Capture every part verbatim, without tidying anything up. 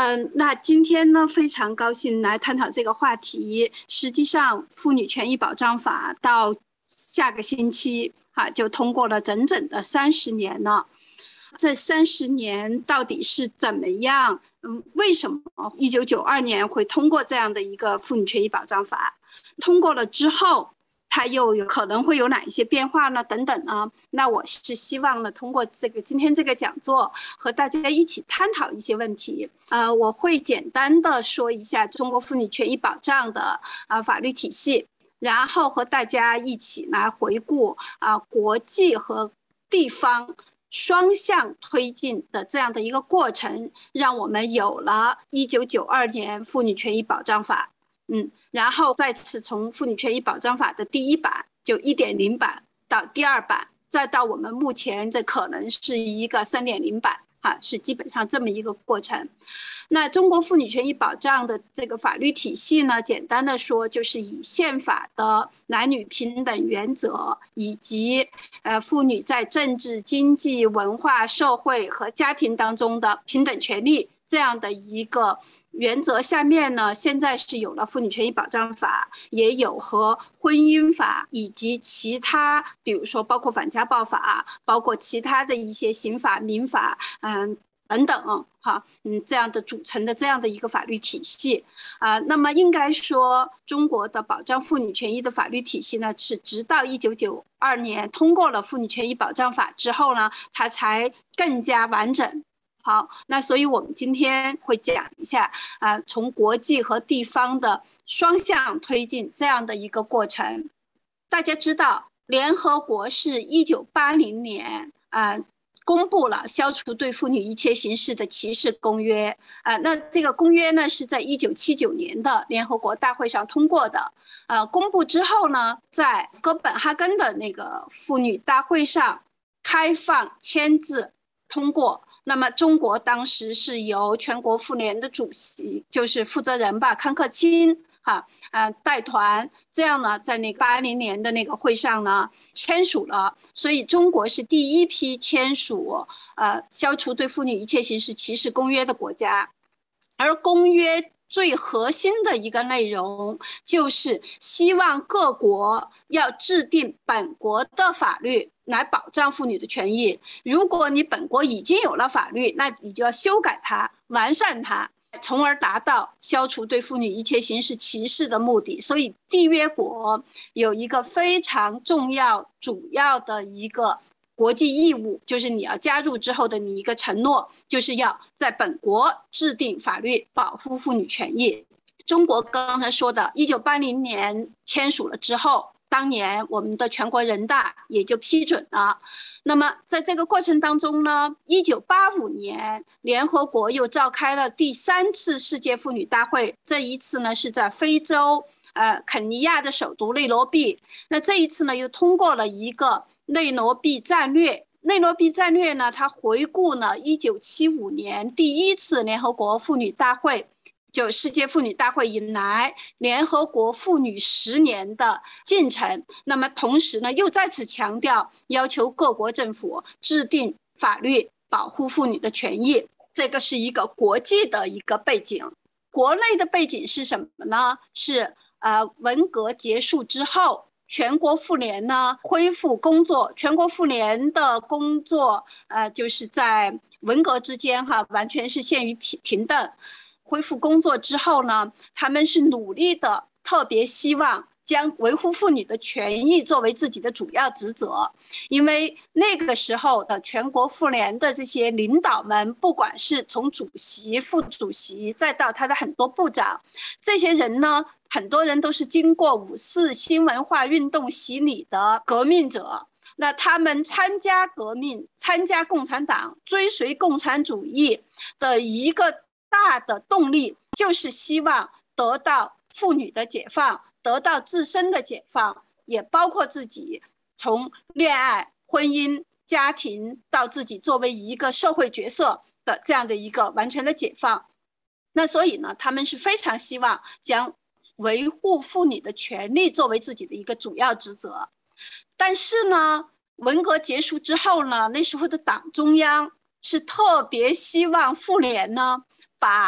嗯，那今天呢，非常高兴来探讨这个话题。实际上，妇女权益保障法到下个星期啊，就通过了整整的三十年了。这三十年到底是怎么样？嗯，为什么一九九二年会通过这样的一个妇女权益保障法？通过了之后，它又有可能会有哪一些变化呢？等等呢？那我是希望呢，通过这个今天这个讲座和大家一起探讨一些问题。呃，我会简单的说一下中国妇女权益保障的啊、呃、法律体系，然后和大家一起来回顾啊、呃、国际和地方双向推进的这样的一个过程，让我们有了一九九二年妇女权益保障法。嗯，然后再次从妇女权益保障法的第一版就 一点零 版到第二版，再到我们目前这可能是一个 三点零 版啊，是基本上这么一个过程。那中国妇女权益保障的这个法律体系呢，简单的说就是以宪法的男女平等原则，以及呃妇女在政治、经济、文化、社会和家庭当中的平等权利这样的一个原则下面呢，现在是有了妇女权益保障法，也有和婚姻法以及其他，比如说包括反家暴法，包括其他的一些刑法、民法，嗯等等，哈，嗯，这样的组成的这样的一个法律体系啊、呃。那么应该说，中国的保障妇女权益的法律体系呢，是直到一九九二年通过了妇女权益保障法之后呢，它才更加完整。好，那所以我们今天会讲一下啊、呃，从国际和地方的双向推进这样的一个过程。大家知道，联合国是一九八零年啊、呃、公布了消除对妇女一切形式的歧视公约啊、呃，那这个公约呢是在一九七九年的联合国大会上通过的。呃，公布之后呢，在哥本哈根的那个妇女大会上开放签字通过。那么中国当时是由全国妇联的主席，就是负责人吧，康克清哈啊带团，这样呢，在那八零年的那个会上呢签署了，所以中国是第一批签署呃消除对妇女一切形式歧视公约的国家，而公约最核心的一个内容就是希望各国要制定本国的法律来保障妇女的权益。如果你本国已经有了法律，那你就要修改它，完善它，从而达到消除对妇女一切形式歧视的目的。所以缔约国有一个非常重要主要的一个国际义务，就是你要加入之后的你一个承诺，就是要在本国制定法律保护妇女权益。中国刚才说的一九八零年签署了之后，当年我们的全国人大也就批准了。那么在这个过程当中呢，一九八五年联合国又召开了第三次世界妇女大会，这一次呢是在非洲呃肯尼亚的首都内罗毕。那这一次呢又通过了一个内罗毕战略。内罗毕战略呢，它回顾呢一九七五年第一次联合国妇女大会，就世界妇女大会以来联合国妇女十年的进程。那么同时呢又再次强调要求各国政府制定法律保护妇女的权益，这个是一个国际的一个背景。国内的背景是什么呢？是呃文革结束之后，全国妇联呢恢复工作，全国妇联的工作呃就是在文革之间哈完全是陷于停顿。恢复工作之后呢，他们是努力的，特别希望将维护妇女的权益作为自己的主要职责。因为那个时候的全国妇联的这些领导们，不管是从主席、副主席再到他的很多部长，这些人呢很多人都是经过五四新文化运动洗礼的革命者。那他们参加革命、参加共产党、追随共产主义的一个大的动力，就是希望得到妇女的解放，得到自身的解放，也包括自己从恋爱、婚姻、家庭到自己作为一个社会角色的这样的一个完全的解放。那所以呢，他们是非常希望将维护妇女的权利作为自己的一个主要职责。但是呢，文革结束之后呢，那时候的党中央是特别希望妇联呢把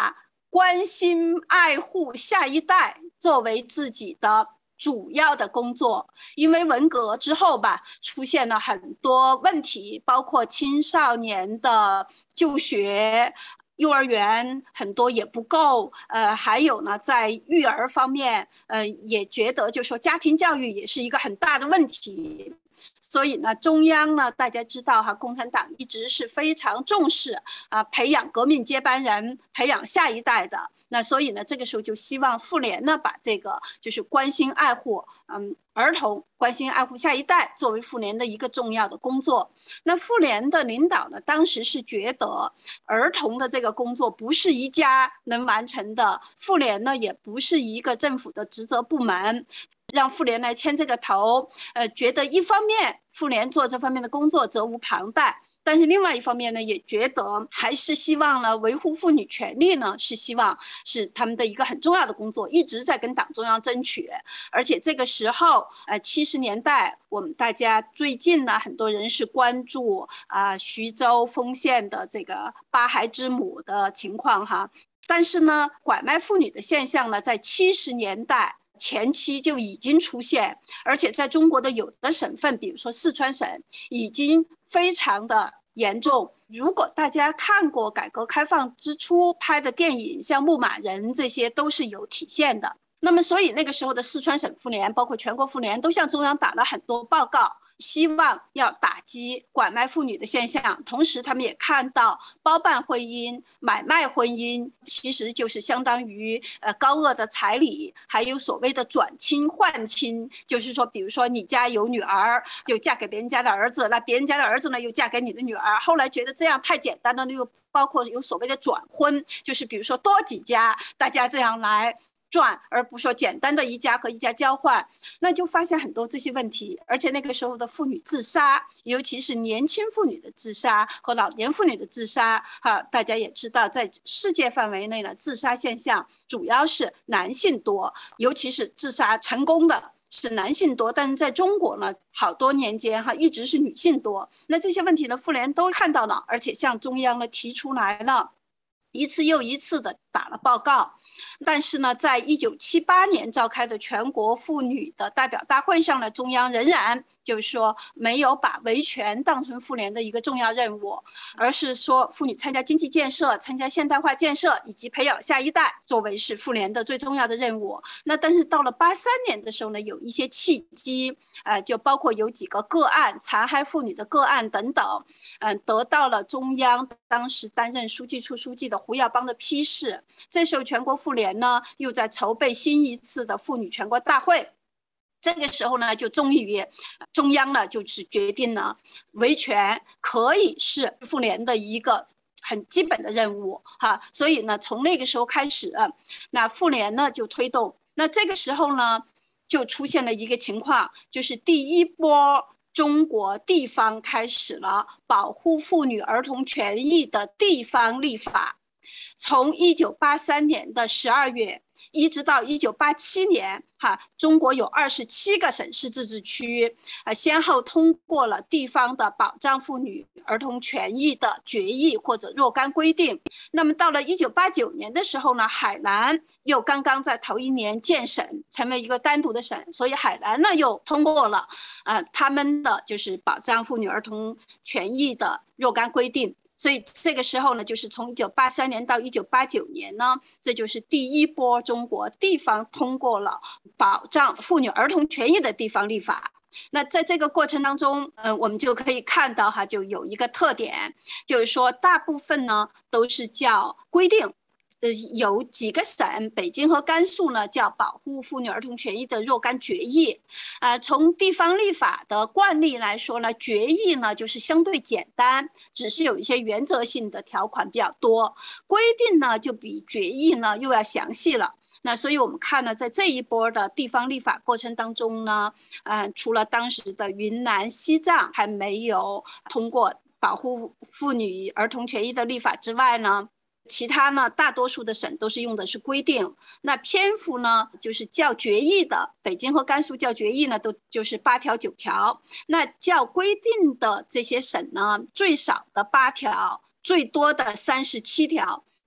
关心爱护下一代作为自己的主要的工作。因为文革之后吧，出现了很多问题，包括青少年的就学，幼儿园很多也不够，呃，还有呢，在育儿方面，呃，也觉得就说家庭教育也是一个很大的问题。所以呢，中央呢，大家知道哈，共产党一直是非常重视啊、呃，培养革命接班人，培养下一代的。那所以呢，这个时候就希望妇联呢，把这个就是关心爱护，嗯，儿童，关心爱护下一代，作为妇联的一个重要的工作。那妇联的领导呢，当时是觉得儿童的这个工作不是一家能完成的，妇联呢也不是一个政府的职责部门。让妇联来牵这个头，呃，觉得一方面妇联做这方面的工作责无旁贷，但是另外一方面呢，也觉得还是希望呢维护妇女权利呢，是希望是他们的一个很重要的工作，一直在跟党中央争取。而且这个时候，呃，七十年代，我们大家最近呢，很多人是关注啊、呃、徐州丰县的这个八孩之母的情况哈，但是呢，拐卖妇女的现象呢，在七十年代。前期就已经出现，而且在中国的有的省份，比如说四川省，已经非常的严重。如果大家看过改革开放之初拍的电影，像《牧马人》，这些都是有体现的。那么，所以那个时候的四川省妇联，包括全国妇联，都向中央打了很多报告，希望要打击拐卖妇女的现象。同时，他们也看到包办婚姻、买卖婚姻，其实就是相当于呃高额的彩礼，还有所谓的转亲换亲，就是说，比如说你家有女儿，就嫁给别人家的儿子，那别人家的儿子呢又嫁给你的女儿。后来觉得这样太简单了，又包括有所谓的转婚，就是比如说多几家，大家这样来赚，而不是说简单的一家和一家交换，那就发现很多这些问题。而且那个时候的妇女自杀，尤其是年轻妇女的自杀和老年妇女的自杀，哈，大家也知道，在世界范围内呢，自杀现象主要是男性多，尤其是自杀成功的是男性多，但是在中国呢，好多年间哈一直是女性多。那这些问题呢，妇联都看到了，而且向中央呢提出来了，一次又一次的打了报告。但是呢，在一九七八年召开的全国妇女的代表大会上呢，中央仍然就是说没有把维权当成妇联的一个重要任务，而是说妇女参加经济建设、参加现代化建设以及培养下一代作为是妇联的最重要的任务。那但是到了八三年的时候呢，有一些契机，呃，就包括有几个个案，残害妇女的个案等等，嗯、呃，得到了中央当时担任书记处书记的胡耀邦的批示。这时候全国妇联呢又在筹备新一次的妇女全国大会。这个时候呢，就终于中央呢就是决定呢，维权可以是妇联的一个很基本的任务哈。所以呢，从那个时候开始，那妇联呢就推动。那这个时候呢，就出现了一个情况，就是第一波中国地方开始了保护妇女儿童权益的地方立法。从一九八三年的十二月一直到一九八七年，哈，中国有二十七个省市自治区，呃，先后通过了地方的保障妇女儿童权益的决议或者若干规定。那么到了一九八九年的时候呢，海南又刚刚在头一年建省，成为一个单独的省，所以海南呢又通过了，呃，他们的就是保障妇女儿童权益的若干规定。所以这个时候呢，就是从一九八三年到一九八九年呢，这就是第一波中国地方通过了保障妇女儿童权益的地方立法。那在这个过程当中，呃，我们就可以看到哈，就有一个特点，就是说大部分呢都是叫规定。呃，有几个省，北京和甘肃呢，叫保护妇女儿童权益的若干决议。呃，从地方立法的惯例来说呢，决议呢就是相对简单，只是有一些原则性的条款比较多，规定呢就比决议呢又要详细了。那所以我们看呢，在这一波的地方立法过程当中呢，呃，除了当时的云南、西藏还没有通过保护妇女儿童权益的立法之外呢，其他呢，大多数的省都是用的是规定。那篇幅呢，就是叫决议的，北京和甘肃叫决议呢，都就是八条九条。那叫规定的这些省呢，最少的八条，最多的三十七条。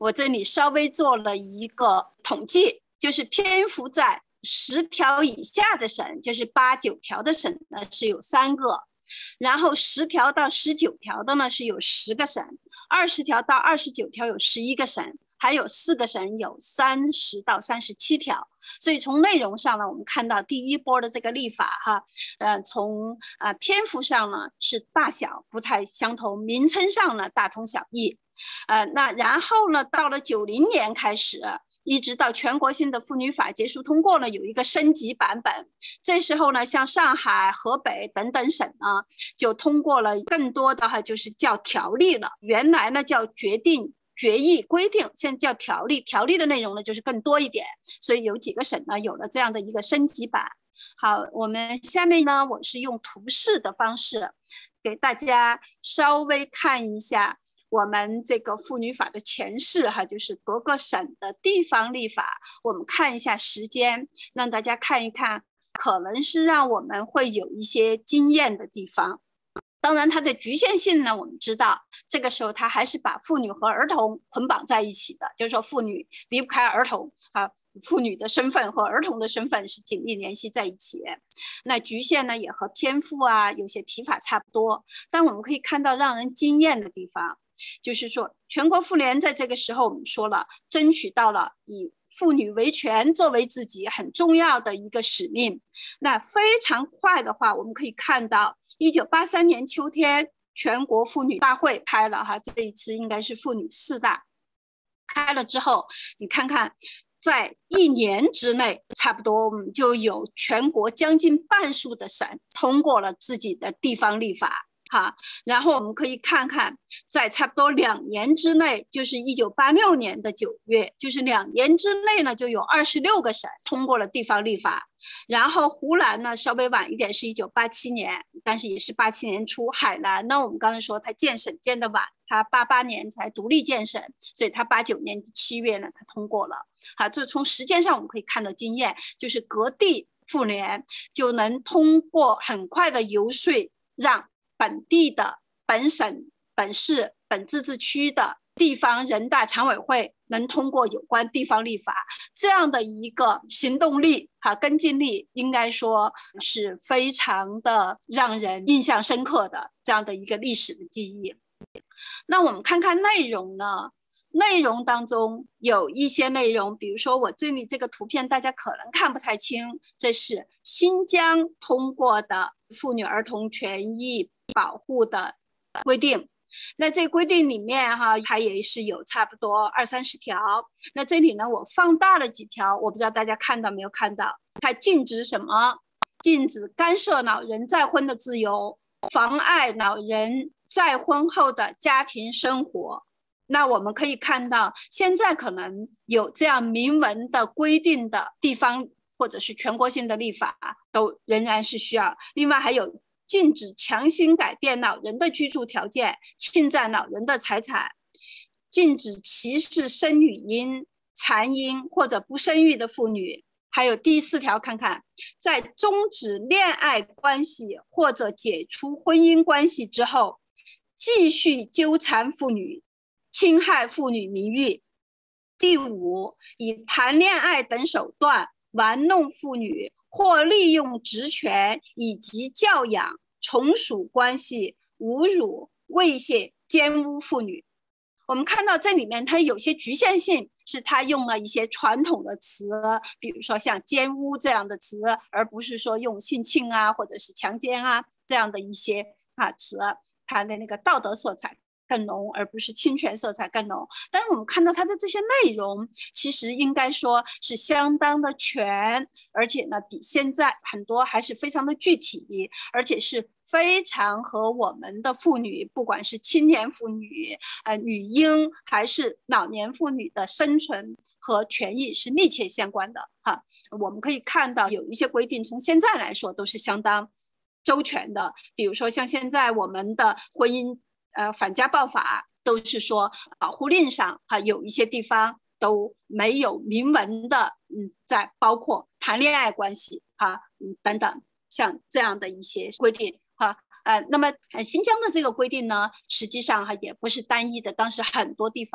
我这里稍微做了一个统计，就是篇幅在十条以下的省，就是八九条的省呢是有三个，然后十条到十九条的呢是有十个省，二十条到二十九条有十一个省，还有四个省有三十到三十七条。所以从内容上呢，我们看到第一波的这个立法哈，呃，从呃篇幅上呢是大小不太相同，名称上呢大同小异，呃，那然后呢，到了九零年开始，一直到全国性的妇女法结束通过了，有一个升级版本。这时候呢，像上海、河北等等省呢，就通过了更多的哈，就是叫条例了。原来呢叫决定。决议规定，现在叫条例，条例的内容呢就是更多一点，所以有几个省呢有了这样的一个升级版。好，我们下面呢我是用图示的方式给大家稍微看一下我们这个妇女法的前世哈，就是各个省的地方立法，我们看一下时间，让大家看一看，可能是让我们会有一些经验的地方。当然它的局限性呢，我们知道这个时候它还是把妇女和儿童捆绑在一起的，就是说妇女离不开儿童啊，妇女的身份和儿童的身份是紧密联系在一起。那局限呢也和篇幅啊有些提法差不多，但我们可以看到让人惊艳的地方，就是说全国妇联在这个时候我们说了，争取到了以妇女维权作为自己很重要的一个使命。那非常快的话，我们可以看到一九八三年秋天全国妇女大会开了哈，这一次应该是妇女四大开了之后，你看看在一年之内差不多我们就有全国将近半数的省通过了自己的地方立法哈，然后我们可以看看在差不多两年之内，就是一九八六年的九月，就是两年之内呢就有二十六个省通过了地方立法。然后湖南呢稍微晚一点，是一九八七年，但是也是八七年初。海南呢我们刚才说它建省建的晚，它八八年才独立建省，所以它八九年七月呢它通过了。好，就从时间上我们可以看到经验，就是各地妇联就能通过很快的游说，让本地的本省、本市、本自治区的地方人大常委会能通过有关地方立法，这样的一个行动力和跟进力，应该说是非常的让人印象深刻的这样的一个历史的记忆。那我们看看内容呢？内容当中有一些内容，比如说我这里这个图片大家可能看不太清，这是新疆通过的妇女儿童权益保护的规定。那这规定里面哈，它也是有差不多二三十条。那这里呢，我放大了几条，我不知道大家看到没有看到？它禁止什么？禁止干涉老人再婚的自由，妨碍老人再婚后的家庭生活。那我们可以看到，现在可能有这样明文的规定的地方或者是全国性的立法，都仍然是需要。另外还有禁止强行改变老人的居住条件，侵占老人的财产，禁止歧视生女婴、残婴或者不生育的妇女。还有第四条，看看在终止恋爱关系或者解除婚姻关系之后，继续纠缠妇女，侵害妇女名誉。第五，以谈恋爱等手段玩弄妇女，或利用职权以及教养、从属关系侮辱、猥亵、奸污妇女。我们看到这里面它有些局限性，是它用了一些传统的词，比如说像奸污这样的词，而不是说用性侵啊或者是强奸啊这样的一些啊词，它的那个道德色彩更浓，而不是侵权色彩更浓。但是我们看到它的这些内容，其实应该说是相当的全，而且呢，比现在很多还是非常的具体，而且是非常和我们的妇女，不管是青年妇女、呃女婴还是老年妇女的生存和权益是密切相关的哈。我们可以看到有一些规定，从现在来说都是相当周全的，比如说像现在我们的婚姻呃反家暴法都是说保护令上哈，有一些地方都没有明文的嗯，在包括谈恋爱关系哈嗯等等像这样的一些规定哈。呃，那么呃新疆的这个规定呢，实际上哈也不是单一的，当时很多地方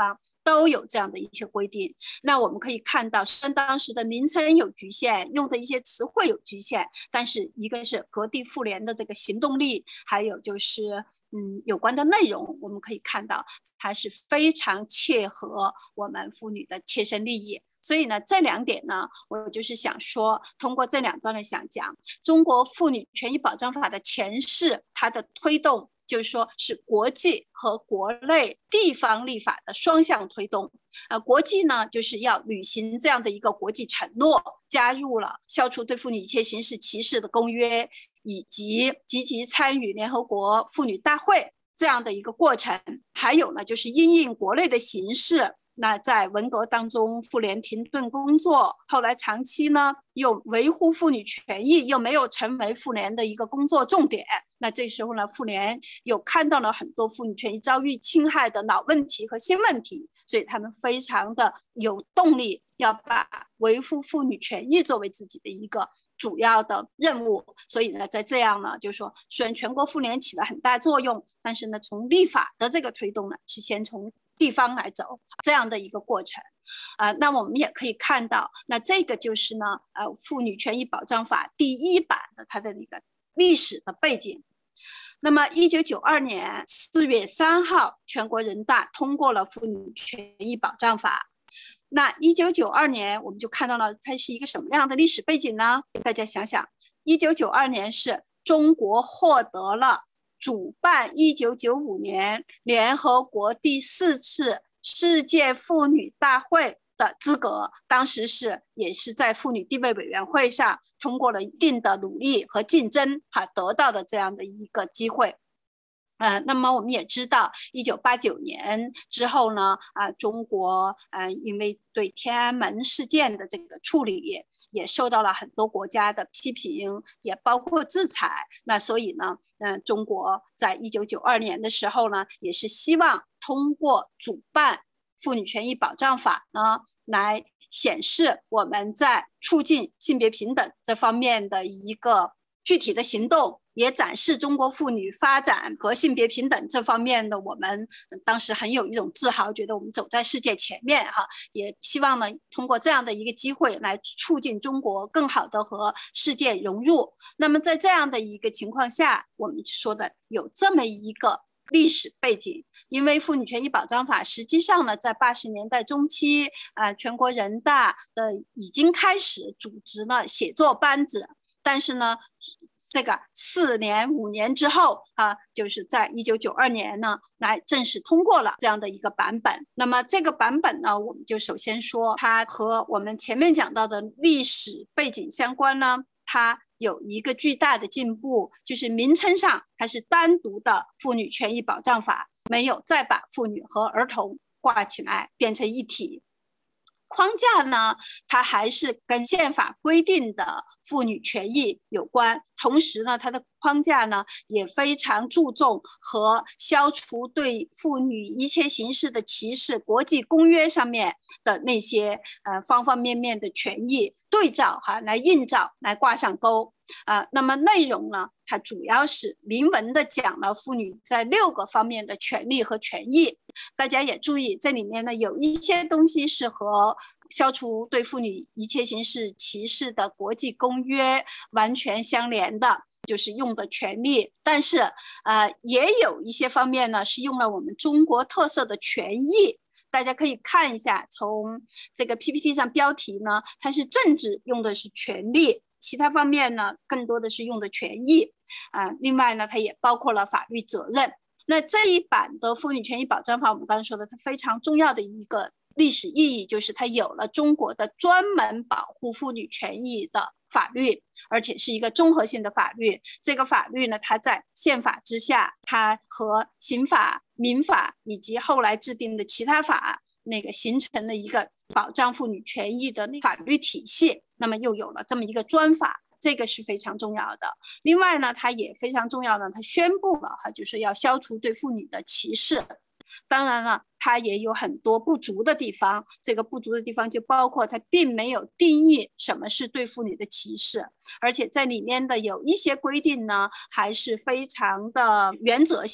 都有这样的一些规定。那我们可以看到，虽然当时的名称有局限，用的一些词汇有局限，但是一个是各地妇联的这个行动力，还有就是嗯有关的内容，我们可以看到它是非常切合我们妇女的切身利益。所以呢，这两点呢，我就是想说，通过这两段呢，想讲中国妇女权益保障法的前世，它的推动就是说是国际和国内地方立法的双向推动。呃，国际呢就是要履行这样的一个国际承诺，加入了消除对妇女一切形式歧视的公约，以及积极参与联合国妇女大会这样的一个过程。还有呢，就是因应国内的形势。那在文革当中，妇联停顿工作，后来长期呢又维护妇女权益，又没有成为妇联的一个工作重点。那这时候呢，妇联又看到了很多妇女权益遭遇侵害的老问题和新问题，所以他们非常的有动力，要把维护妇女权益作为自己的一个主要的任务。所以呢，在这样呢，就是说，虽然全国妇联起了很大作用，但是呢，从立法的这个推动呢，是先从地方来走这样的一个过程。呃，那我们也可以看到，那这个就是呢，呃，妇女权益保障法第一版的它的那个历史的背景。那么，一九九二年四月三号，全国人大通过了妇女权益保障法。那一九九二年，我们就看到了它是一个什么样的历史背景呢？大家想想，一九九二年是中国获得了主办一九九五年联合国第四次世界妇女大会的资格，当时是也是在妇女地位委员会上通过了一定的努力和竞争，哈，得到的这样的一个机会。呃，那么我们也知道，一九八九年之后呢，啊、呃，中国呃，因为对天安门事件的这个处理，也受到了很多国家的批评，也包括制裁。那所以呢，嗯、呃，中国在一九九二年的时候呢，也是希望通过主办妇女权益保障法呢，来显示我们在促进性别平等这方面的一个具体的行动。也展示中国妇女发展和性别平等这方面的我们当时很有一种自豪，觉得我们走在世界前面哈，也希望呢通过这样的一个机会来促进中国更好的和世界融入。那么在这样的一个情况下，我们说的有这么一个历史背景，因为妇女权益保障法实际上呢，在八十年代中期啊、呃，全国人大的已经开始组织了写作班子，但是呢这个四年五年之后啊，就是在一九九二年呢，来正式通过了这样的一个版本。那么这个版本呢，我们就首先说它和我们前面讲到的历史背景相关呢，它有一个巨大的进步，就是名称上它是单独的妇女权益保障法，没有再把妇女和儿童挂起来变成一体。框架呢，它还是跟宪法规定的妇女权益有关，同时呢，它的框架呢也非常注重和消除对妇女一切形式的歧视国际公约上面的那些呃方方面面的权益对照哈，来映照，来挂上钩。啊、呃，那么内容呢，它主要是明文的讲了妇女在六个方面的权利和权益。大家也注意，这里面呢有一些东西是和消除对妇女一切形式歧视的国际公约完全相连的，就是用的权利。但是呃，也有一些方面呢是用了我们中国特色的权益。大家可以看一下，从这个 P P T 上标题呢，它是政治用的是权利，其他方面呢更多的是用的权益啊、呃。另外呢，它也包括了法律责任。那这一版的妇女权益保障法，我们刚才说的，它非常重要的一个历史意义就是它有了中国的专门保护妇女权益的法律，而且是一个综合性的法律。这个法律呢，它在宪法之下，它和刑法、民法以及后来制定的其他法那个形成了一个保障妇女权益的法律体系，那么又有了这么一个专法。这个是非常重要的。另外呢，它也非常重要的，它宣布了哈，就是要消除对妇女的歧视。当然了，它也有很多不足的地方，这个不足的地方就包括它并没有定义什么是对妇女的歧视，而且在里面的有一些规定呢，还是非常的原则性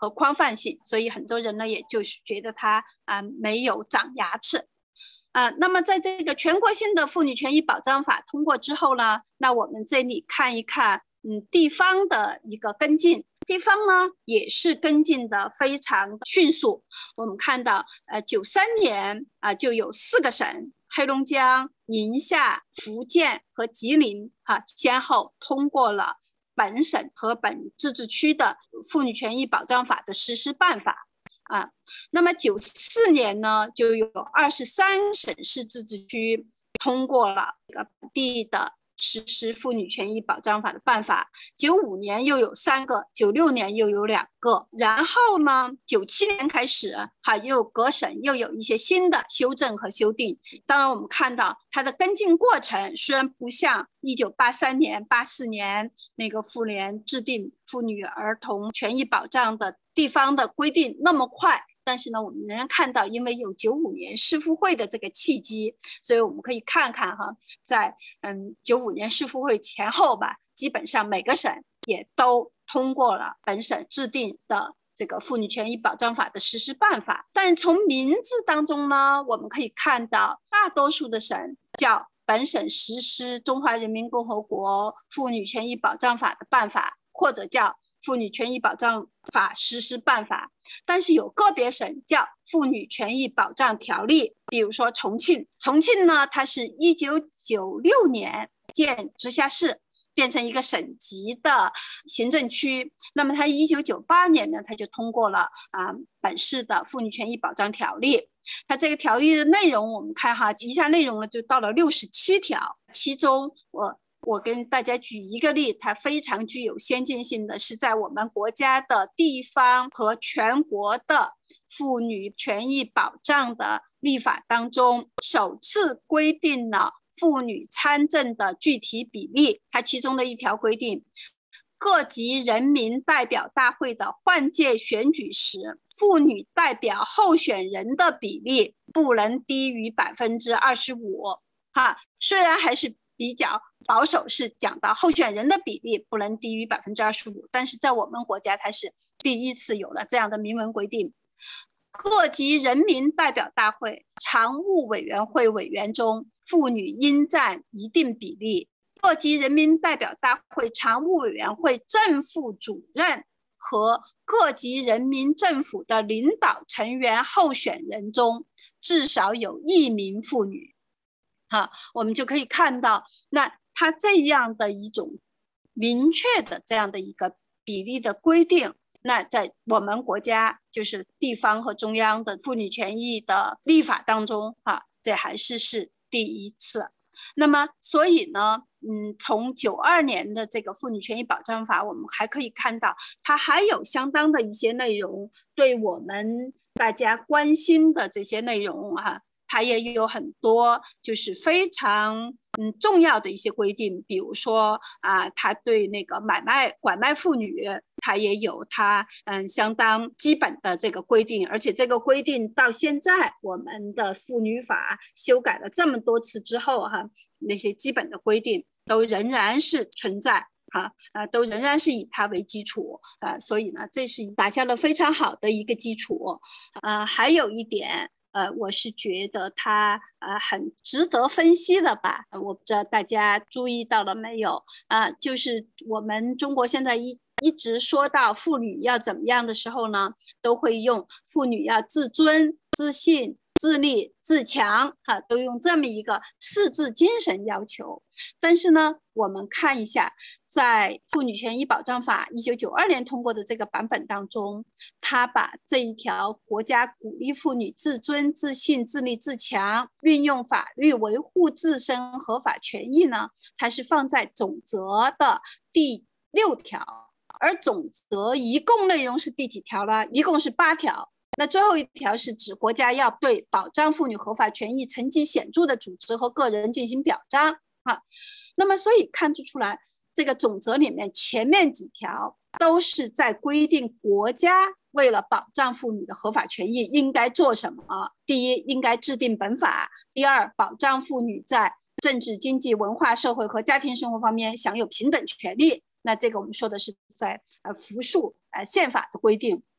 和宽泛性，所以很多人呢也就是觉得它啊、呃、没有长牙齿。啊、呃，那么在这个全国性的妇女权益保障法通过之后呢，那我们这里看一看，嗯，地方的一个跟进，地方呢也是跟进的非常迅速。我们看到，呃，九三年啊、呃、就有四个省，黑龙江、宁夏、福建和吉林啊，先后通过了本省和本自治区的妇女权益保障法的实施办法。啊，那么九四年呢，就有二十三省市自治区通过了这个本地的实施妇女权益保障法的办法。九五年又有三个，九六年又有两个，然后呢，九七年开始，哈，又各省又有一些新的修正和修订。当然，我们看到它的跟进过程虽然不像一九八三年、八四年那个妇联制定妇女儿童权益保障的地方的规定那么快，但是呢，我们仍然看到，因为有九五年世妇会的这个契机，所以我们可以看看哈，在嗯九五年世妇会前后吧，基本上每个省也都通过了本省制定的这个妇女权益保障法的实施办法。但从名字当中呢，我们可以看到，大多数的省叫本省实施中华人民共和国妇女权益保障法的办法，或者叫妇女权益保障法实施办法，但是有个别省叫妇女权益保障条例，比如说重庆，重庆呢，它是一九九六年建直辖市，变成一个省级的行政区，那么它一九九八年呢，它就通过了啊本市的妇女权益保障条例。它这个条例的内容，我们看哈，以下内容呢就到了六十七条，其中我。我跟大家举一个例，它非常具有先进性的是在我们国家的地方和全国的妇女权益保障的立法当中，首次规定了妇女参政的具体比例。它其中的一条规定，各级人民代表大会的换届选举时，妇女代表候选人的比例不能低于百分之二十五。哈，虽然还是比较保守，是讲到候选人的比例不能低于百分之二十五，但是在我们国家它是第一次有了这样的明文规定。各级人民代表大会常务委员会委员中，妇女应占一定比例。各级人民代表大会常务委员会正副主任和各级人民政府的领导成员候选人中，至少有一名妇女。哈，我们就可以看到，那它这样的一种明确的这样的一个比例的规定，那在我们国家就是地方和中央的妇女权益的立法当中，哈，这还是是第一次。那么，所以呢，嗯，从九二年的这个妇女权益保障法，我们还可以看到，它还有相当的一些内容，对我们大家关心的这些内容哈、啊。它也有很多就是非常嗯重要的一些规定，比如说啊，它对那个买卖拐卖妇女，它也有它嗯相当基本的这个规定，而且这个规定到现在我们的妇女法修改了这么多次之后哈，那些基本的规定都仍然是存在。啊，呃，都仍然是以它为基础，呃，所以呢，这是打下了非常好的一个基础。呃，还有一点。呃，我是觉得它呃很值得分析的吧，我不知道大家注意到了没有啊、呃？就是我们中国现在一一直说到妇女要怎么样的时候呢，都会用妇女要自尊、自信、自立、自强，哈、啊，都用这么一个四字精神要求。但是呢，我们看一下，在妇女权益保障法一九九二年通过的这个版本当中，它把这一条国家鼓励妇女自尊、自信、自立、自强，运用法律维护自身合法权益呢，它是放在总则的第六条，而总则一共内容是第几条呢？一共是八条。那最后一条是指国家要对保障妇女合法权益成绩显著的组织和个人进行表彰啊。那么所以看出来，这个总则里面前面几条都是在规定国家为了保障妇女的合法权益应该做什么。第一，应该制定本法；第二，保障妇女在政治、经济、文化、社会和家庭生活方面享有平等权利。那这个我们说的是在呃复述呃宪法的规定。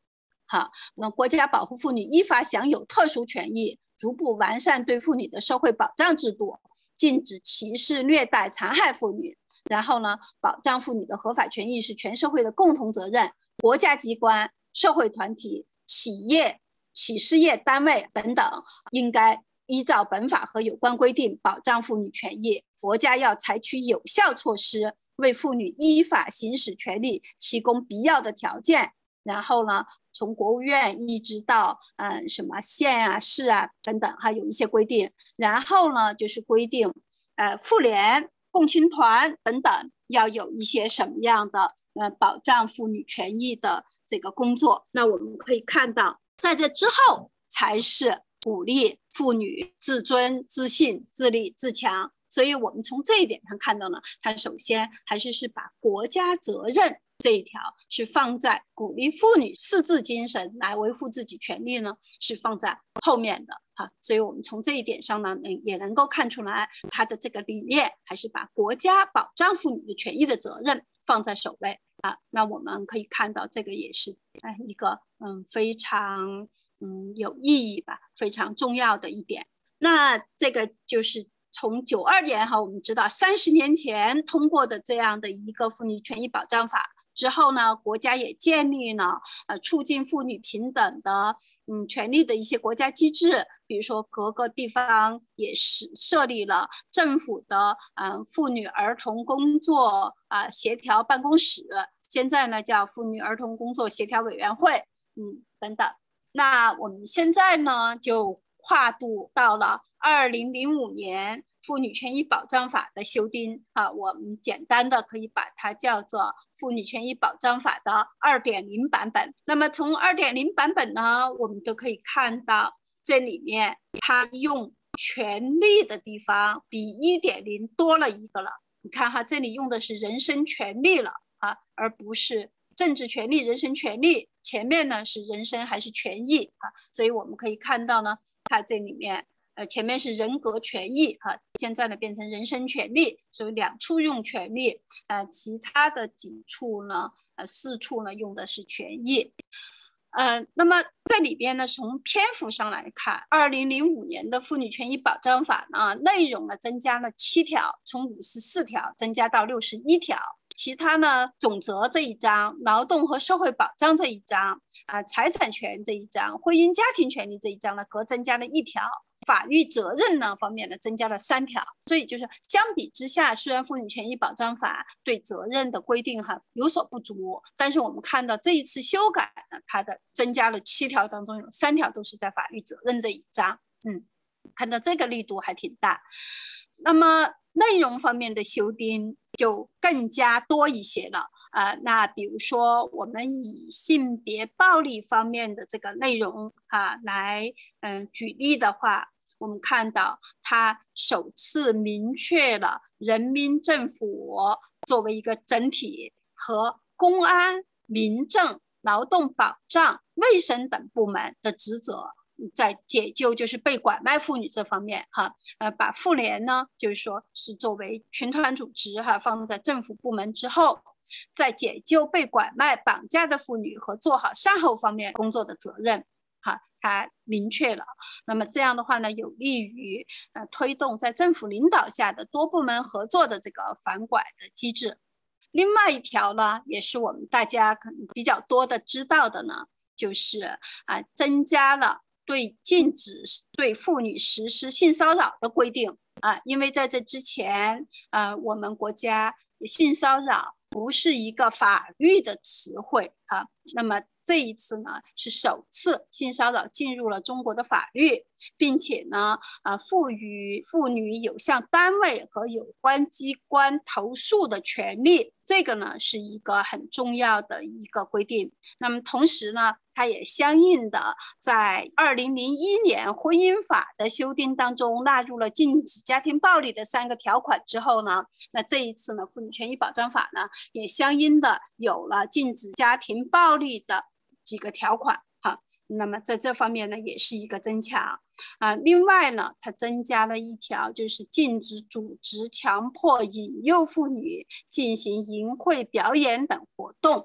好，那国家保护妇女依法享有特殊权益，逐步完善对妇女的社会保障制度，禁止歧视、虐待、残害妇女。然后呢，保障妇女的合法权益是全社会的共同责任，国家机关、社会团体、企业、企事业单位等等，应该依照本法和有关规定保障妇女权益。国家要采取有效措施，为妇女依法行使权利提供必要的条件。然后呢，从国务院一直到嗯什么县啊、市啊等等，还有一些规定。然后呢，就是规定呃妇联、共青团等等要有一些什么样的呃保障妇女权益的这个工作。那我们可以看到，在这之后才是鼓励妇女自尊、自信、自立、自强。所以我们从这一点上看到呢，它首先还是是把国家责任这一条是放在鼓励妇女识字精神来维护自己权利呢，是放在后面的哈。所以我们从这一点上呢，也能够看出来，它的这个理念还是把国家保障妇女的权益的责任放在首位啊。那我们可以看到，这个也是哎一个嗯非常嗯有意义吧，非常重要的一点。那这个就是从九二年哈，我们知道三十年前通过的这样的一个妇女权益保障法之后呢，国家也建立了呃促进妇女平等的嗯权利的一些国家机制，比如说各个地方也是设立了政府的嗯妇女儿童工作啊、呃、协调办公室，现在呢叫妇女儿童工作协调委员会，嗯等等。那我们现在呢就跨度到了二零零五年妇女权益保障法的修订啊，我们简单的可以把它叫做妇女权益保障法的 二点零 版本。那么从 二点零 版本呢，我们都可以看到这里面它用权利的地方比 一点零 多了一个了。你看哈，这里用的是人身权利了啊，而不是政治权利、人身权利，前面呢是人身还是权益啊？所以我们可以看到呢，它这里面呃前面是人格权益啊，现在呢变成人身权利，所以两处用权利，呃，其他的几处呢，呃四处呢用的是权益。呃，那么在里边呢，从篇幅上来看，二零零五年的妇女权益保障法呢，内容呢增加了七条，从五十四条增加到六十一条。其他呢，总则这一章、劳动和社会保障这一章、啊、呃、财产权这一章、婚姻家庭权利这一章呢，各增加了一条。法律责任呢方面呢增加了三条，所以就是相比之下，虽然妇女权益保障法对责任的规定哈有所不足，但是我们看到这一次修改呢，它的增加了七条当中有三条都是在法律责任这一章，嗯，看到这个力度还挺大。那么内容方面的修订就更加多一些了。呃，那比如说我们以性别暴力方面的这个内容啊来嗯举例的话，我们看到它首次明确了人民政府作为一个整体和公安、民政、劳动保障、卫生等部门的职责，在解救就是被拐卖妇女这方面哈，呃，把妇联呢就是说是作为群团组织哈放在政府部门之后，在解救被拐卖、绑架的妇女和做好善后方面工作的责任，哈，它明确了。那么这样的话呢，有利于呃推动在政府领导下的多部门合作的这个反拐的机制。另外一条呢，也是我们大家可能比较多的知道的呢，就是啊、呃、增加了对禁止对妇女实施性骚扰的规定啊，因为在这之前，呃，我们国家性骚扰不是一个法律的词汇啊，那么这一次呢是首次性骚扰进入了中国的法律，并且呢，呃，赋予妇女有向单位和有关机关投诉的权利，这个呢是一个很重要的一个规定。那么同时呢，它也相应的在二零零一年婚姻法的修订当中纳入了禁止家庭暴力的三个条款之后呢，那这一次呢，妇女权益保障法呢也相应的有了禁止家庭暴力的几个条款哈。那么在这方面呢，也是一个增强啊。另外呢，它增加了一条，就是禁止组织、强迫、引诱妇女进行淫秽表演等活动。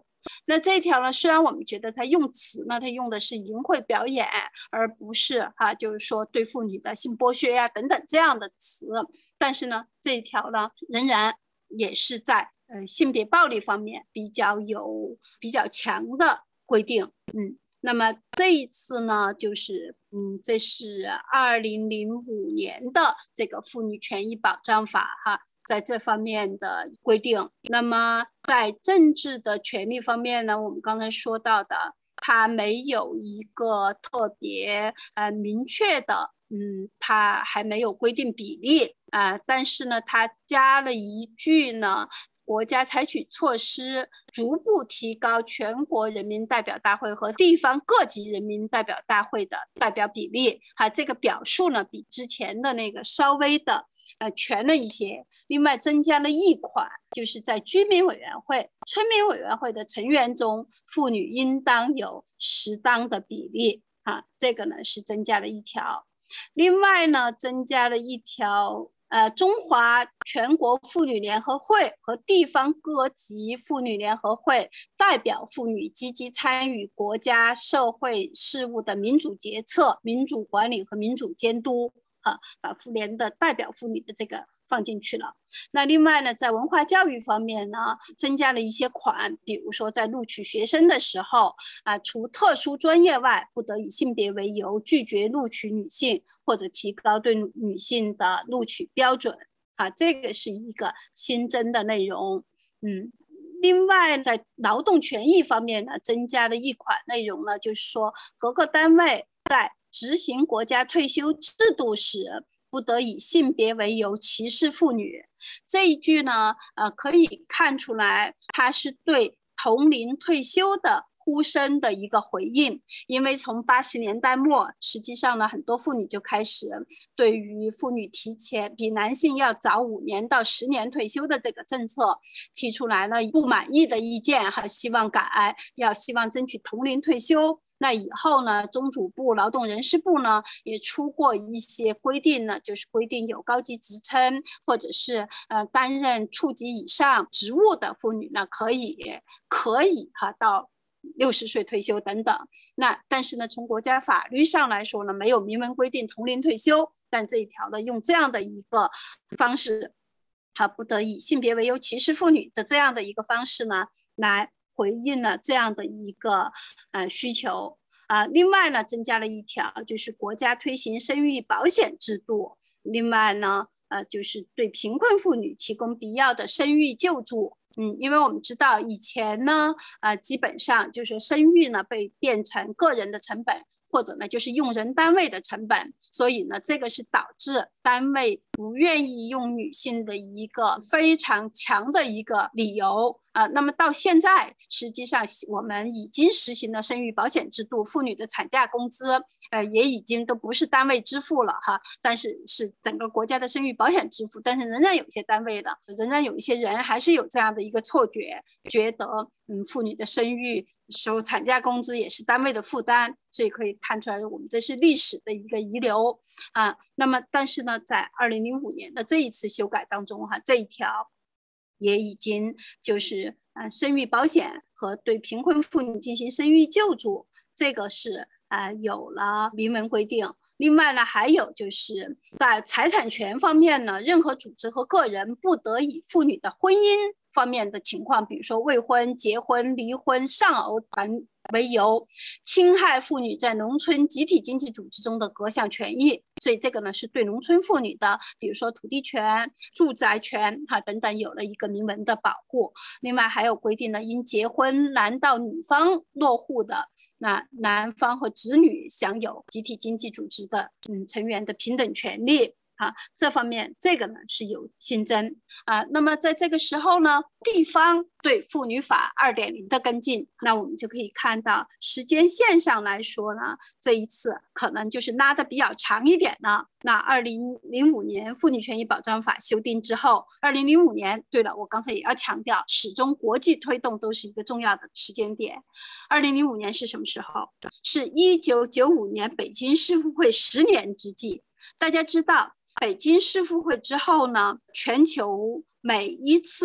那这一条呢，虽然我们觉得它用词呢，它用的是淫秽表演，而不是哈、啊，就是说对妇女的性剥削呀、啊、等等这样的词，但是呢，这一条呢，仍然也是在呃性别暴力方面比较有比较强的规定。嗯，那么这一次呢，就是嗯，这是二零零五年的这个妇女权益保障法哈。在这方面的规定，那么在政治的权利方面呢，我们刚才说到的，它没有一个特别呃明确的，嗯，它还没有规定比例啊、呃，但是呢，它加了一句呢，国家采取措施，逐步提高全国人民代表大会和地方各级人民代表大会的代表比例，啊，这个表述呢，比之前的那个稍微的。呃，全了一些，另外增加了一款，就是在居民委员会、村民委员会的成员中，妇女应当有适当的比例啊，这个呢是增加了一条。另外呢，增加了一条，呃，中华全国妇女联合会和地方各级妇女联合会代表妇女积极参与国家社会事务的民主决策、民主管理和民主监督。啊，把妇联的代表妇女的这个放进去了。那另外呢，在文化教育方面呢，增加了一些款，比如说在录取学生的时候啊，除特殊专业外，不得以性别为由拒绝录取女性，或者提高对女性的录取标准。啊，这个是一个新增的内容。嗯。另外，在劳动权益方面呢，增加了一款内容呢，就是说各个单位在执行国家退休制度时，不得以性别为由歧视妇女。这一句呢，呃，可以看出来，它是对同龄退休的呼声的一个回应。因为从八十年代末，实际上呢，很多妇女就开始对于妇女提前比男性要早五年到十年退休的这个政策，提出来了不满意的意见和希望改，要希望争取同龄退休。那以后呢，宗主部、劳动人事部呢也出过一些规定呢，就是规定有高级职称或者是呃担任处级以上职务的妇女呢，可以可以哈、啊、到六十岁退休等等。那但是呢，从国家法律上来说呢，没有明文规定同龄退休，但这一条呢，用这样的一个方式，哈、啊，不得以性别为由歧视妇女的这样的一个方式呢，来回应了这样的一个呃需求啊、呃。另外呢，增加了一条，就是国家推行生育保险制度。另外呢，呃，就是对贫困妇女提供必要的生育救助。嗯，因为我们知道以前呢，呃，基本上就是生育呢被变成个人的成本，或者呢就是用人单位的成本，所以呢，这个是导致单位不愿意用女性的一个非常强的一个理由啊、呃。那么到现在，实际上我们已经实行了生育保险制度，妇女的产假工资，呃，也已经都不是单位支付了哈，但是是整个国家的生育保险支付，但是仍然有一些单位的，仍然有一些人还是有这样的一个错觉，觉得嗯，妇女的生育收产假工资也是单位的负担，所以可以看出来我们这是历史的一个遗留啊。那么但是呢，在二零零五年的这一次修改当中哈，这一条也已经就是呃生育保险和对贫困妇女进行生育救助，这个是呃有了明文规定。另外呢，还有就是在财产权方面呢，任何组织和个人不得以妇女的婚姻方面的情况，比如说未婚、结婚、离婚、丧偶等为由，侵害妇女在农村集体经济组织中的各项权益。所以这个呢，是对农村妇女的，比如说土地权、住宅权哈等等，有了一个明文的保护。另外还有规定呢，因结婚男到女方落户的，那男方和子女享有集体经济组织的嗯成员的平等权利。啊，这方面这个呢是有新增啊。那么在这个时候呢，地方对妇女法 二点零 的跟进，那我们就可以看到时间线上来说呢，这一次可能就是拉得比较长一点呢。那二零零五年妇女权益保障法修订之后，二零零五年，对了，我刚才也要强调，始终国际推动都是一个重要的时间点。二零零五年是什么时候？是一九九五年北京世妇会十年之际。大家知道北京世妇会之后呢，全球每一次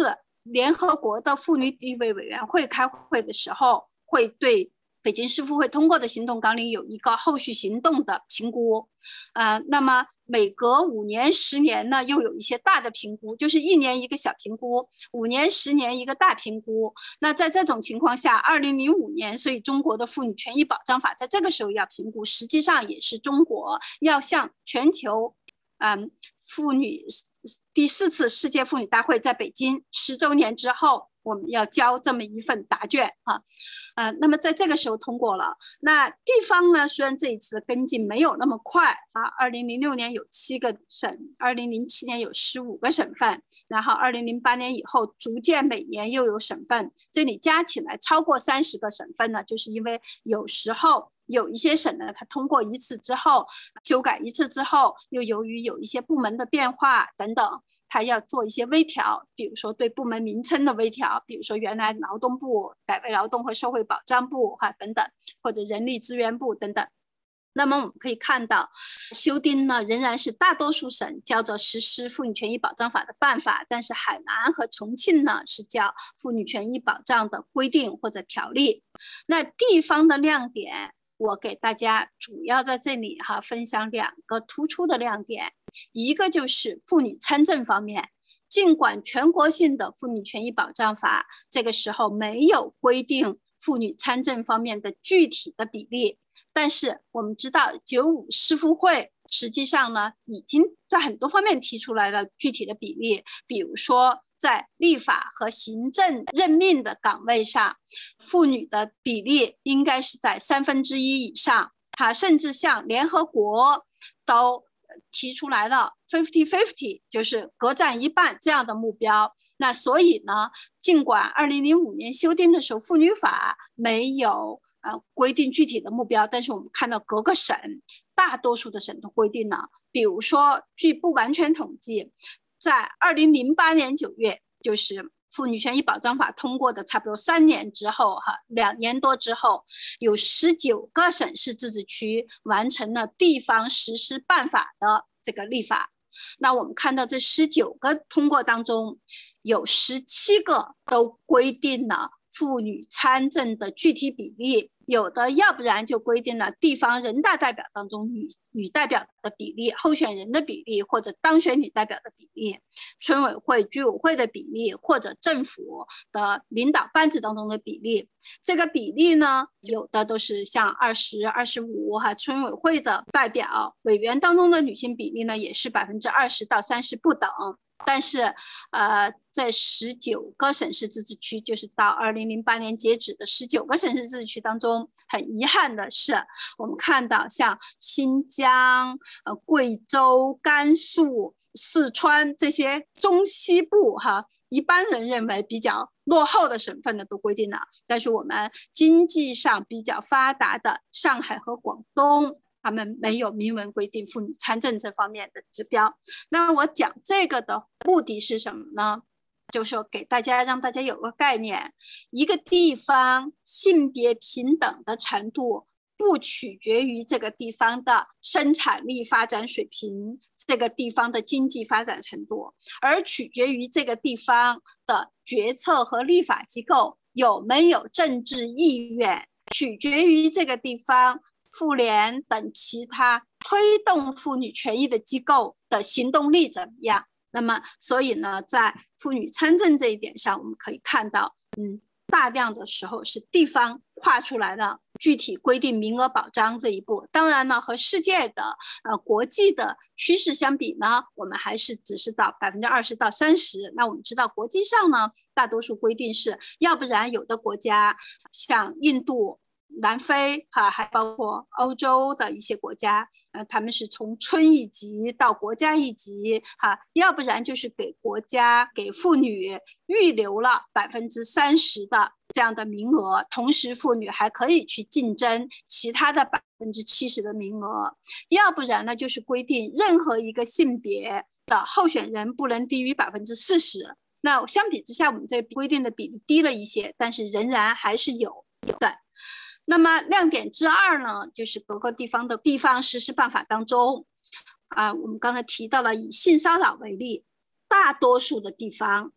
联合国的妇女地位委员会开会的时候，会对北京市妇会通过的行动纲领有一个后续行动的评估。呃，那么每隔五年、十年呢，又有一些大的评估，就是一年一个小评估，五年、十年一个大评估。那在这种情况下，二零零五年，所以中国的妇女权益保障法在这个时候要评估，实际上也是中国要向全球，嗯，妇女第四次世界妇女大会在北京十周年之后，我们要交这么一份答卷啊，呃，那么在这个时候通过了。那地方呢，虽然这一次的跟进没有那么快啊，二零零六年有七个省，二零零七年有十五个省份，然后二零零八年以后逐渐每年又有省份，这里加起来超过三十个省份呢，就是因为有时候有一些省呢，它通过一次之后修改一次之后，又由于有一些部门的变化等等，它要做一些微调，比如说对部门名称的微调，比如说原来劳动部改为劳动和社会保障部哈等等，或者人力资源部等等。那么我们可以看到，修订呢仍然是大多数省叫做实施妇女权益保障法的办法，但是海南和重庆呢是叫妇女权益保障的规定或者条例。那地方的亮点，我给大家主要在这里哈分享两个突出的亮点，一个就是妇女参政方面，尽管全国性的妇女权益保障法这个时候没有规定妇女参政方面的具体的比例，但是我们知道九五市妇会实际上呢已经在很多方面提出来了具体的比例，比如说在立法和行政任命的岗位上，妇女的比例应该是在三分之一以上，啊，甚至像联合国都提出来了 fifty fifty， 就是各占一半这样的目标。那所以呢，尽管二零零五年修订的时候妇女法没有呃规定具体的目标，但是我们看到各个省大多数的省都规定了。比如说据不完全统计，在二零零八年九月，就是妇女权益保障法通过的差不多三年之后哈，两年多之后，有十九个省市自治区完成了地方实施办法的这个立法。那我们看到这十九个通过当中，有十七个都规定了妇女参政的具体比例，有的要不然就规定了地方人大代表当中女女代表的比例、候选人的比例或者当选女代表的比例、村委会、居委会的比例或者政府的领导班子当中的比例。这个比例呢，有的都是像二十、二十五哈，村委会的代表委员当中的女性比例呢，也是百分之二十到三十不等。但是，呃，在十九个省市自治区，就是到二零零八年截止的十九个省市自治区当中，很遗憾的是，我们看到像新疆、呃贵州、甘肃、四川这些中西部哈，一般人认为比较落后的省份呢都规定了，但是我们经济上比较发达的上海和广东，他们没有明文规定妇女参政这方面的指标。那我讲这个的目的是什么呢？就是说给大家让大家有个概念，一个地方性别平等的程度不取决于这个地方的生产力发展水平，这个地方的经济发展程度，而取决于这个地方的决策和立法机构有没有政治意愿，取决于这个地方妇联等其他推动妇女权益的机构的行动力怎么样。那么所以呢，在妇女参政这一点上，我们可以看到嗯，大量的时候是地方跨出来了具体规定名额保障这一步。当然呢，和世界的呃国际的趋势相比呢，我们还是只是到百分之二十到三十。那我们知道国际上呢，大多数规定是要不然有的国家像印度、南非哈，还包括欧洲的一些国家，呃，他们是从村一级到国家一级哈，要不然就是给国家给妇女预留了百分之三十的这样的名额，同时妇女还可以去竞争其他的百分之七十的名额，要不然呢就是规定任何一个性别的候选人不能低于百分之四十。那相比之下，我们这个规定的比例低了一些，但是仍然还是有有的。那么亮点之二呢，就是各个地方的地方实施办法当中啊、呃，我们刚才提到了以性骚扰为例，大多数的地方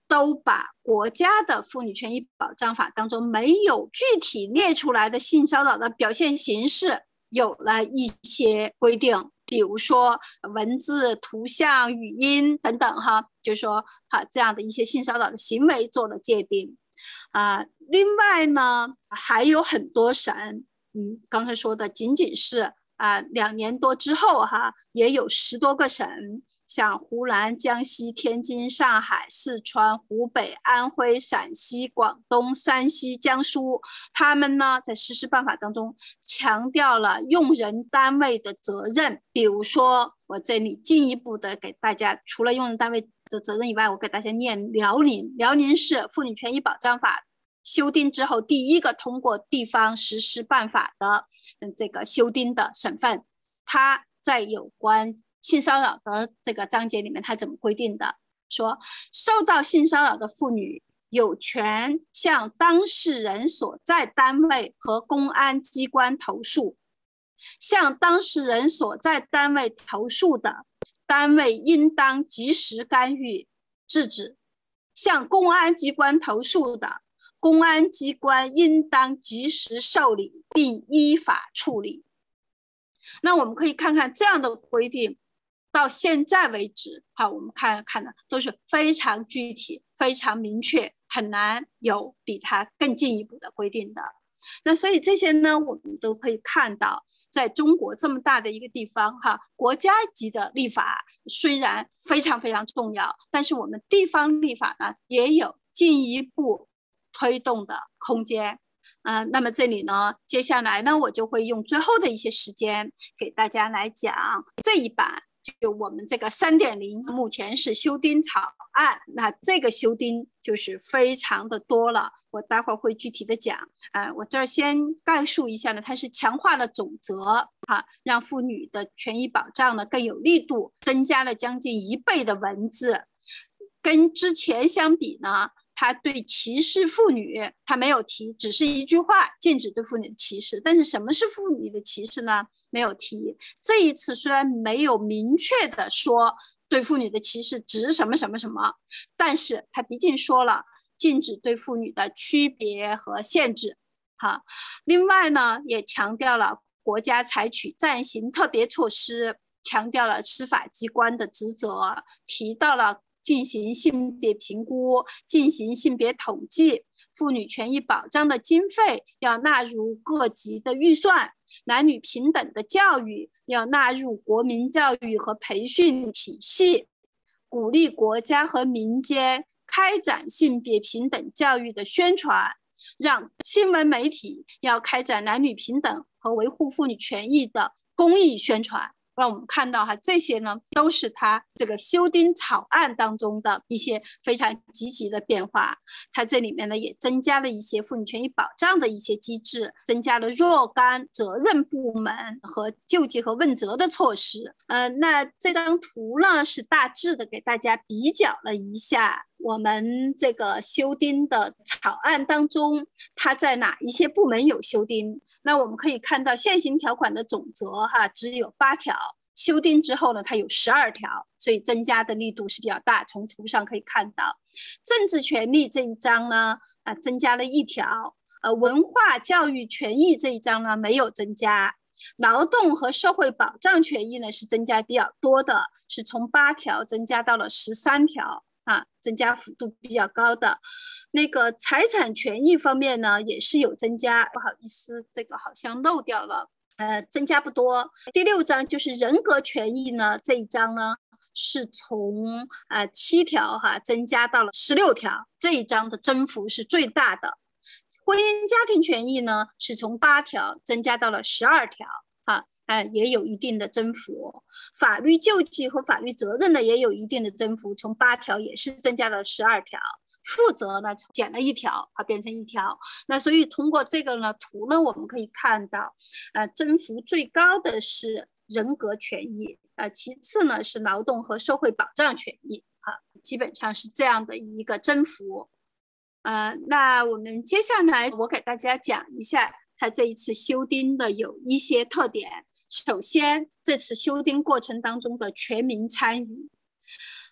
都把国家的妇女权益保障法当中没有具体列出来的性骚扰的表现形式有了一些规定，比如说文字、图像、语音等等哈，就是说哈这样的一些性骚扰的行为做了界定啊、呃。另外呢，还有很多省，嗯，刚才说的仅仅是啊、呃、两年多之后哈，也有十多个省。像湖南、江西、天津、上海、四川、湖北、安徽、陕西、广东、山西、江苏，他们呢在实施办法当中强调了用人单位的责任。比如说，我这里进一步的给大家，除了用人单位的责任以外，我给大家念辽宁。辽宁是妇女权益保障法修订之后第一个通过地方实施办法的这个修订的省份，它在有关性骚扰的这个章节里面，它怎么规定的？说受到性骚扰的妇女有权向当事人所在单位和公安机关投诉，向当事人所在单位投诉的，单位应当及时干预制止；向公安机关投诉的，公安机关应当及时受理并依法处理。那我们可以看看这样的规定到现在为止，好，我们看看的都是非常具体、非常明确，很难有比它更进一步的规定的。那所以这些呢，我们都可以看到，在中国这么大的一个地方，哈，国家级的立法虽然非常非常重要，但是我们地方立法呢，也有进一步推动的空间。嗯、呃，那么这里呢，接下来呢，我就会用最后的一些时间给大家来讲这一版。就我们这个 三点零 目前是修订草案，那这个修订就是非常的多了，我待会儿会具体的讲。呃，我这儿先概述一下呢，它是强化了总则啊，让妇女的权益保障呢更有力度，增加了将近一倍的文字。跟之前相比呢，他对歧视妇女他没有提，只是一句话禁止对妇女的歧视，但是什么是妇女的歧视呢？没有提。这一次虽然没有明确的说对妇女的歧视指什么什么什么，但是他毕竟说了禁止对妇女的区别和限制。好，另外呢，也强调了国家采取暂行特别措施，强调了司法机关的职责，提到了进行性别评估，进行性别统计，妇女权益保障的经费要纳入各级的预算，男女平等的教育要纳入国民教育和培训体系，鼓励国家和民间开展性别平等教育的宣传，让新闻媒体要开展男女平等和维护妇女权益的公益宣传。让我们看到哈，这些呢都是它这个修订草案当中的一些非常积极的变化。它这里面呢也增加了一些妇女权益保障的一些机制，增加了若干责任部门和救济和问责的措施。呃，那这张图呢是大致的给大家比较了一下我们这个修订的草案当中，它在哪一些部门有修订。那我们可以看到现行条款的总则哈只有八条，修订之后呢它有十二条，所以增加的力度是比较大，从图上可以看到。政治权利这一章呢啊增加了一条，呃文化教育权益这一章呢没有增加。劳动和社会保障权益呢是增加比较多的，是从八条增加到了十三条啊，增加幅度比较高的。那个财产权益方面呢也是有增加，不好意思这个好像漏掉了，呃增加不多。第六章就是人格权益呢，这一章呢是从呃七条哈增加到了十六条，这一章的增幅是最大的。婚姻家庭权益呢是从八条增加到了十二条啊，呃也有一定的增幅。法律救济和法律责任呢也有一定的增幅，从八条也是增加了十二条。负责呢减了一条啊，变成一条。那所以通过这个呢图呢，我们可以看到，呃，增幅最高的是人格权益，呃，其次呢是劳动和社会保障权益啊，基本上是这样的一个增幅。呃，那我们接下来我给大家讲一下它这一次修订的有一些特点。首先，这次修订过程当中的全民参与。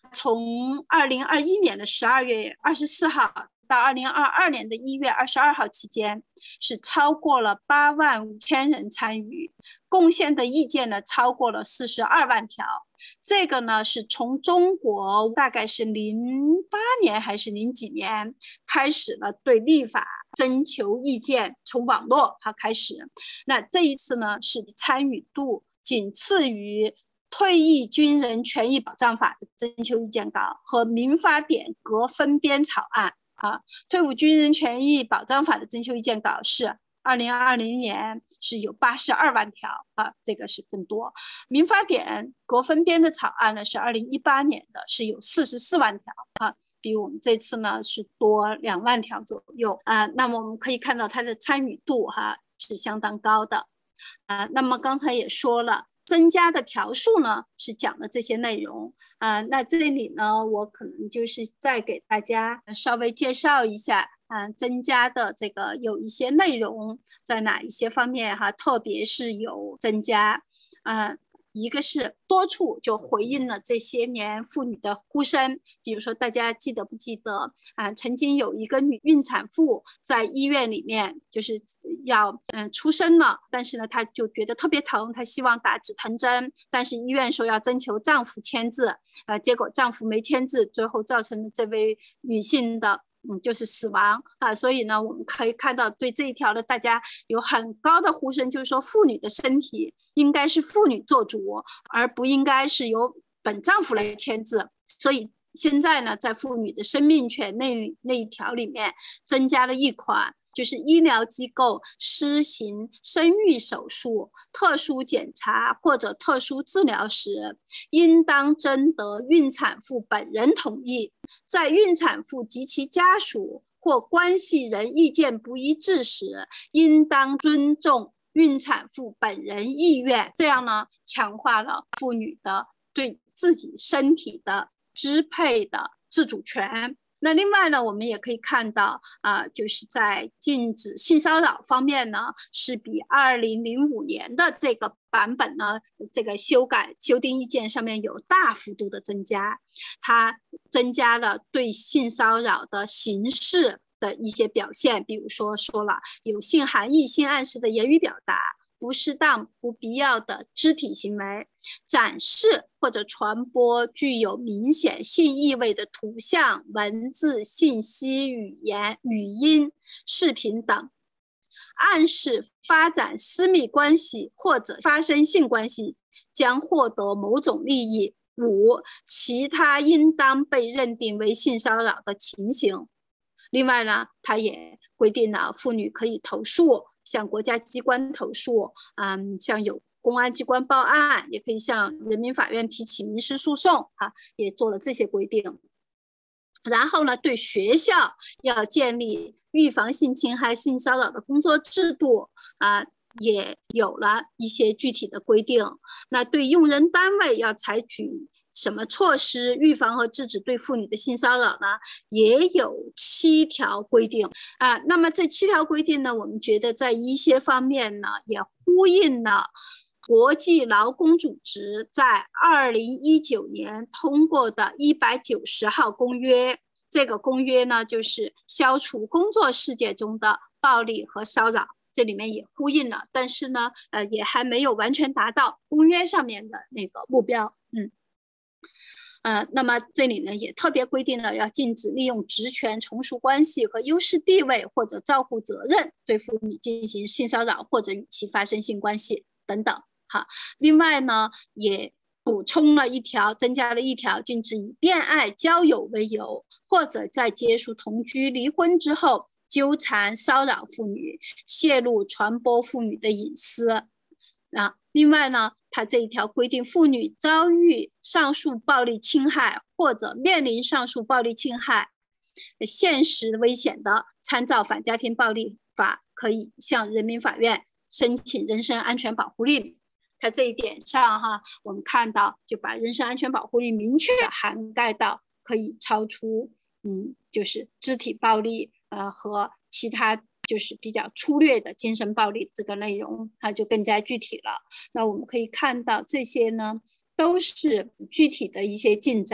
从二零二一年的十二月二十四号到二零二二年的一月二十二号期间，是超过了八万五千人参与，贡献的意见呢超过了四十二万条。这个呢是从中国大概是零八年还是零几年开始了对立法征求意见，从网络它开始。那这一次呢是参与度仅次于退役军人权益保障法的征求意见稿和民法典革分编草案啊。退伍军人权益保障法的征求意见稿是二零二零年是有八十二万条啊，这个是更多。民法典革分编的草案呢是二零一八年的，是有四十四万条啊，比我们这次呢是多两万条左右啊。那么我们可以看到它的参与度哈、啊、是相当高的啊。那么刚才也说了，增加的条数呢是讲的这些内容啊。那这里呢我可能就是再给大家稍微介绍一下啊，增加的这个有一些内容在哪一些方面哈，特别是有增加啊。一个是多处就回应了这些年妇女的呼声，比如说大家记得不记得啊？曾经有一个女孕产妇在医院里面就是要嗯出生了，但是呢她就觉得特别疼，她希望打止疼针，但是医院说要征求丈夫签字，呃，结果丈夫没签字，最后造成了这位女性的嗯，就是死亡啊。所以呢我们可以看到对这一条的大家有很高的呼声，就是说妇女的身体应该是妇女做主，而不应该是由本丈夫来签字。所以现在呢在妇女的生命权那那一条里面增加了一款，就是医疗机构施行生育手术、特殊检查或者特殊治疗时，应当征得孕产妇本人同意，在孕产妇及其家属或关系人意见不一致时，应当尊重孕产妇本人意愿。这样呢强化了妇女的对自己身体的支配的自主权。那另外呢我们也可以看到啊、呃，就是在禁止性骚扰方面呢是比二零零五年的这个版本呢这个修改修订意见上面有大幅度的增加，它增加了对性骚扰的形式的一些表现，比如说说了有性含义、性暗示的言语表达，不适当不必要的肢体行为，展示或者传播具有明显性意味的图像、文字、信息、语言、语音、视频等，暗示发展私密关系或者发生性关系将获得某种利益。五、其他应当被认定为性骚扰的情形。另外呢它也规定了妇女可以投诉，向国家机关投诉，嗯，像有公安机关报案，也可以向人民法院提起民事诉讼啊，也做了这些规定。然后呢对学校要建立预防性侵害、性骚扰的工作制度啊，也有了一些具体的规定。那对用人单位要采取什么措施预防和制止对妇女的性骚扰呢？也有七条规定啊。那么这七条规定呢，我们觉得在一些方面呢，也呼应了国际劳工组织在二零一九年通过的一百九十号公约。这个公约呢，就是消除工作世界中的暴力和骚扰。这里面也呼应了，但是呢，呃，也还没有完全达到公约上面的那个目标，嗯，呃，那么这里呢也特别规定了要禁止利用职权、从属关系和优势地位或者照顾责任对妇女进行性骚扰或者与其发生性关系等等。好，另外呢也补充了一条，增加了一条，禁止以恋爱、交友为由，或者在结束同居、离婚之后纠缠、骚扰妇女，泄露、传播妇女的隐私。啊，另外呢，它这一条规定，妇女遭遇上述暴力侵害或者面临上述暴力侵害现实危险的，参照反家庭暴力法，可以向人民法院申请人身安全保护令。它这一点上哈，我们看到就把人身安全保护令明确涵盖到可以超出嗯，就是肢体暴力呃和其他就是比较粗略的精神暴力这个内容，它就更加具体了。那我们可以看到这些呢都是具体的一些进展，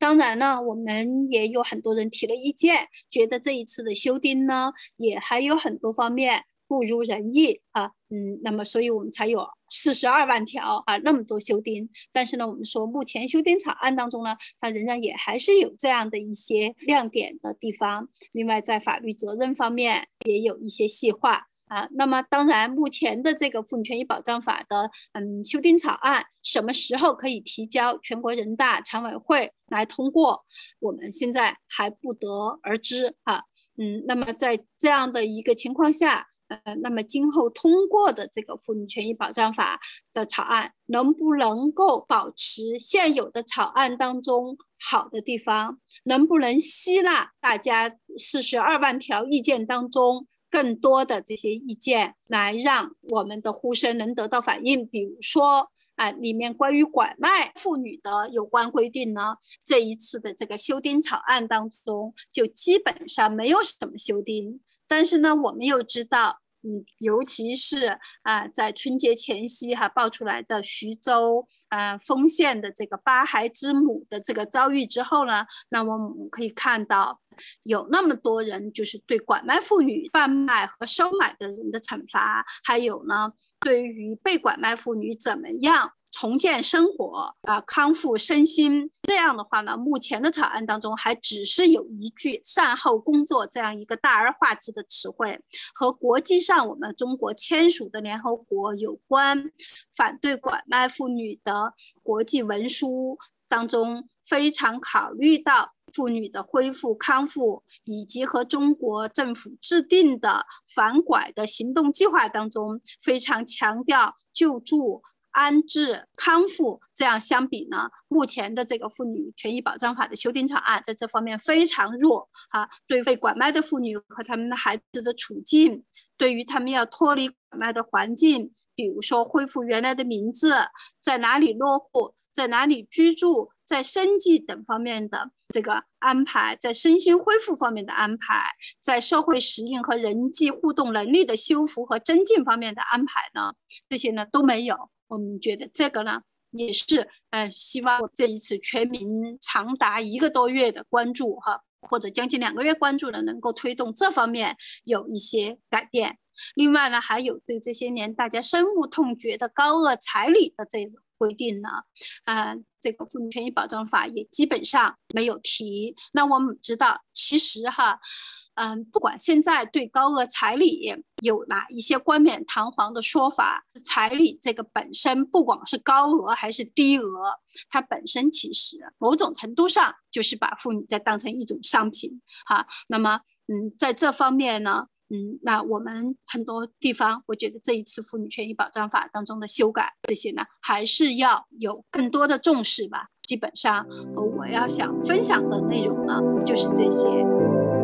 当然呢，我们也有很多人提了意见，觉得这一次的修订呢，也还有很多方面不如人意啊，嗯，那么所以我们才有四十二万条啊，那么多修订。但是呢，我们说目前修订草案当中呢，它仍然也还是有这样的一些亮点的地方。另外，在法律责任方面也有一些细化。啊，那么当然，目前的这个妇女权益保障法的嗯修订草案，什么时候可以提交全国人大常委会来通过，我们现在还不得而知啊。嗯，那么在这样的一个情况下，呃，那么今后通过的这个妇女权益保障法的草案，能不能够保持现有的草案当中好的地方，能不能吸纳大家四十二万条意见当中更多的这些意见，来让我们的呼声能得到反映。比如说啊，里面关于拐卖妇女的有关规定呢，这一次的这个修订草案当中就基本上没有什么修订。但是呢，我们又知道，嗯，尤其是啊，在春节前夕哈、啊、爆出来的徐州啊丰县的这个八孩之母的这个遭遇之后呢，那我们可以看到，有那么多人就是对拐卖妇女、贩卖和收买的人的惩罚，还有呢，对于被拐卖妇女怎么样重建生活啊、呃，康复身心，这样的话呢，目前的草案当中还只是有一句善后工作这样一个大而化之的词汇，和国际上我们中国签署的联合国有关反对拐卖妇女的国际文书当中非常考虑到妇女的恢复康复，以及和中国政府制定的反拐的行动计划当中非常强调救助、安置、康复，这样相比呢，目前的这个妇女权益保障法的修订草案在这方面非常弱啊，对被拐卖的妇女和他们的孩子的处境，对于他们要脱离拐卖的环境，比如说恢复原来的名字，在哪里落户，在哪里居住，在生计等方面的这个安排，在身心恢复方面的安排，在社会适应和人际互动能力的修复和增进方面的安排呢，这些呢都没有。我们觉得这个呢也是呃，希望这一次全民长达一个多月的关注哈，或者将近两个月关注的，能够推动这方面有一些改变。另外呢，还有对这些年大家深恶痛绝的高额彩礼的这种规定呢，呃，这个妇女权益保障法也基本上没有提。那我们知道，其实哈，嗯，不管现在对高额彩礼有哪一些冠冕堂皇的说法，彩礼这个本身不光是高额还是低额，它本身其实某种程度上就是把妇女再当成一种商品哈。那么，嗯，在这方面呢，嗯，那我们很多地方，我觉得这一次妇女权益保障法当中的修改，这些呢，还是要有更多的重视吧。基本上，呃，我要想分享的内容呢，就是这些。